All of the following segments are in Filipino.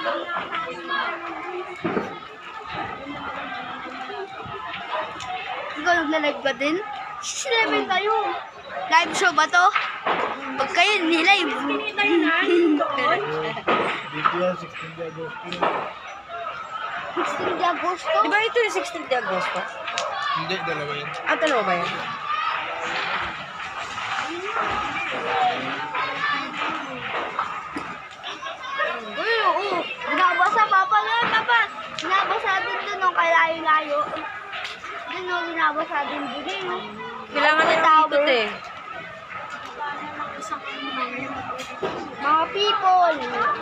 Ikaw nagla-live ba din? Live tayo. Live show ba to? Pag kayo ni-live. Dito yan, 16 de Agosto. 16 de Agosto? Di ba ito yung 16 de Agosto? Hindi, dalawa yan. Ah, dalawa ba yan? Uy, oo. Binabasa, Papa. Yan, Papa. Binabasa din dun nung kay layo-layo. Dun nung binabasa din dun eh. Kailangan na ng ikot eh. Mga people.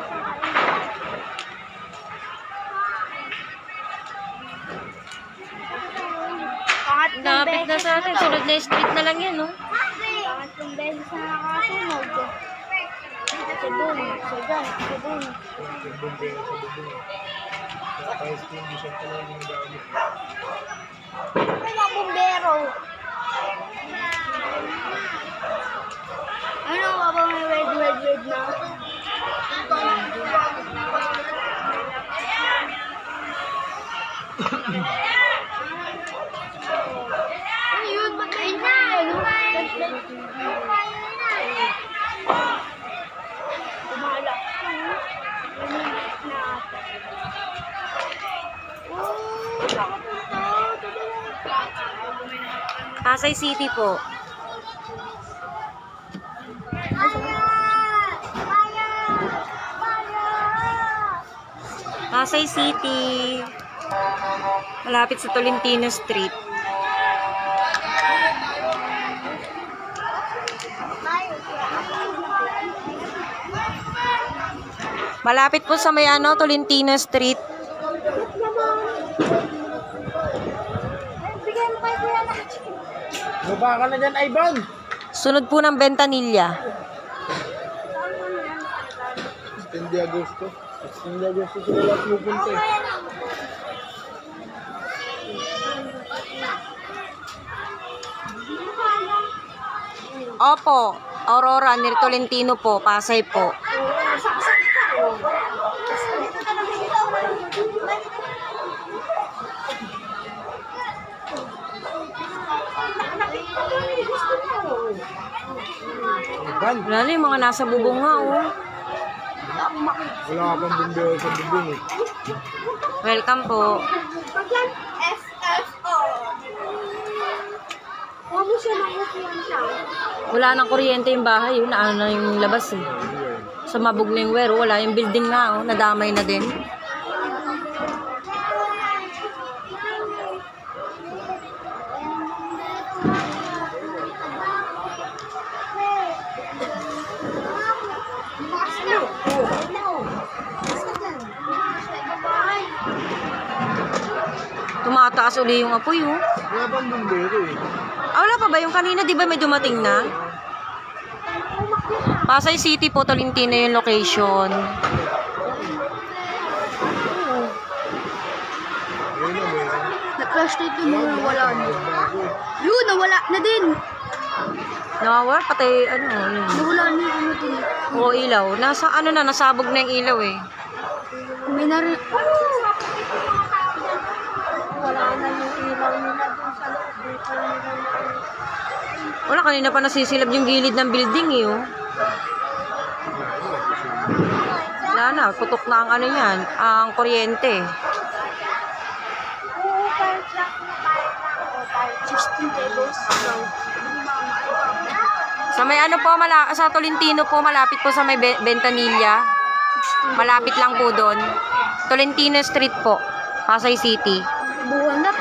Napit na sa atin. Sunod na street na lang yan, no? Pangatlong beses na nakasunog. Sa dun, sa dun, sa dun. Bumbero sa bubong. Kaya extinguisher ko lang yung gamit. Ay, mga bumbero. Ano ka ba may red na? Ayun, matay na. Kumala. Oh, nakapunta. Pasay City po. Pasay City. Malapit sa Tolentino Street. Malapit po sa may Tolentino Street. Baba ka na dyan, Ivan! Sunod po ng Ventanilla. 16 de Agosto. 16 de Agosto sila lahat pupunta eh. Opo, Aurora, near Tolentino po, Pasay po. Ivan! Wala na yung mga nasa bubong nga, oh. Wala ka pang bumbero sa bubong eh. Welcome po. SSO. Huwag mo siya nakukuhan siya. Wala nang kuryente yung bahay, yun, naano na yung labas eh. Sa mabog na yung wero, wala yung building na, oh, nadamay na din. Tumataas uli yung apoy, oh. Wala pang bumbero eh. Ah, wala pa ba yung kanina? Di ba may dumating na? Pasay City po, Tolentino yung location. Ayun na, meron. Na-flashlight yung mga wala na. Yun, nawala na din. Nawawala, patay, ano, yun. Nawala na yung ano din. Oo, ilaw. Nasa, ano na, nasabog na yung ilaw eh. May narin. Wala na yung ilaw nila dun sa loob. Wala, kanina pa nasisilab yung gilid ng building eh, oh. Wala na, putok na ang ano yan, ang kuryente. 16 tables. Sa may ano po, sa Tolentino po, malapit po sa may Ventanilla. Malapit lang po doon. Tolentino Street po, Pasay City. Buwan na